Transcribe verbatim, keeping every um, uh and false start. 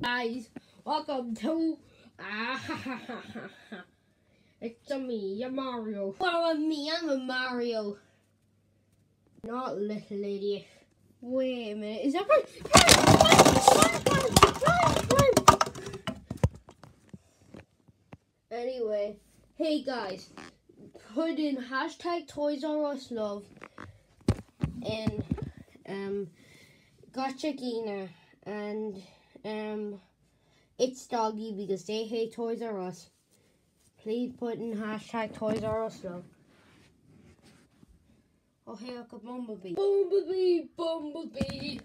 Guys, welcome to ah, it's a me, your Mario. Follow me, I'm a Mario. Not little idiot. Wait a minute, is that right? Anyway, hey guys, put in hashtag Toys R Us Love and um Gotcha Gina and um It's Doggy because they hate Toys R Us. Please put in hashtag Toys R Us Love. Oh hey, look at Bumblebee. Bumblebee, Bumblebee.